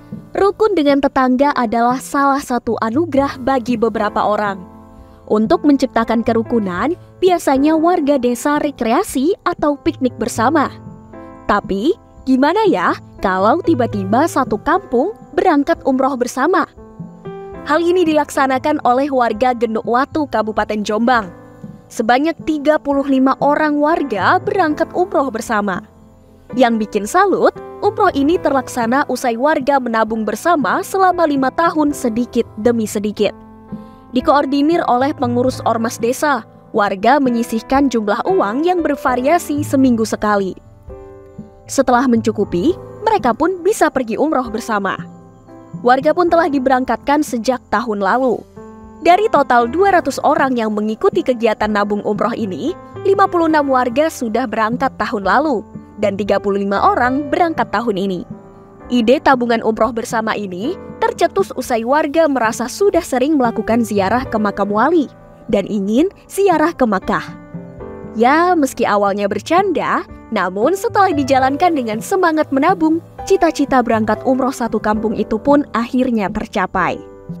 Rukun dengan tetangga adalah salah satu anugerah bagi beberapa orang. Untuk menciptakan kerukunan, biasanya warga desa rekreasi atau piknik bersama. Tapi, gimana ya kalau tiba-tiba satu kampung berangkat umroh bersama? Hal ini dilaksanakan oleh warga Genukwato, Kabupaten Jombang. Sebanyak 35 orang warga berangkat umroh bersama. Yang bikin salut, umroh ini terlaksana usai warga menabung bersama selama 5 tahun sedikit demi sedikit. Dikoordinir oleh pengurus ormas desa, warga menyisihkan jumlah uang yang bervariasi seminggu sekali. Setelah mencukupi, mereka pun bisa pergi umroh bersama. Warga pun telah diberangkatkan sejak tahun lalu. Dari total 200 orang yang mengikuti kegiatan nabung umroh ini, 56 warga sudah berangkat tahun lalu, dan 35 orang berangkat tahun ini. Ide tabungan umroh bersama ini tercetus usai warga merasa sudah sering melakukan ziarah ke makam wali dan ingin ziarah ke Makkah. Ya, meski awalnya bercanda, namun setelah dijalankan dengan semangat menabung, cita-cita berangkat umroh satu kampung itu pun akhirnya tercapai.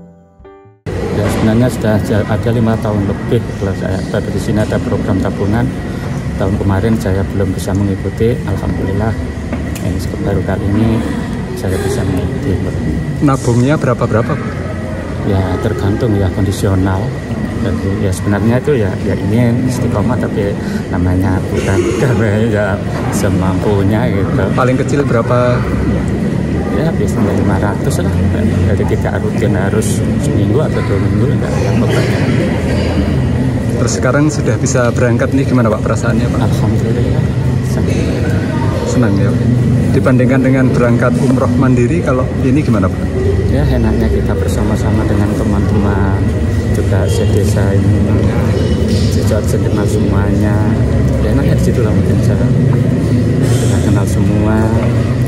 Ya, sebenarnya sudah ada 5 tahun lebih kalau saya berada di sini ada program tabungan. Tahun kemarin saya belum bisa mengikuti, alhamdulillah baru kali ini saya bisa mengikuti. Nabungnya berapa? Ya tergantung ya, kondisional. Jadi ya sebenarnya itu ya ini istiqomah, tapi namanya bukan ya semampunya gitu. Paling kecil berapa? Ya biasanya 500 lah. Jadi tidak rutin harus seminggu atau 2 minggu yang pokoknya. Terus sekarang sudah bisa berangkat nih, gimana Pak perasaannya Pak? Alhamdulillah senang ya. Dibandingkan dengan berangkat umroh mandiri, kalau ini gimana Pak? Ya enaknya kita bersama-sama dengan teman-teman juga sedesa ini, sejauh kenal semuanya. Ya enaknya di situ lah, mungkin saya kenal semua.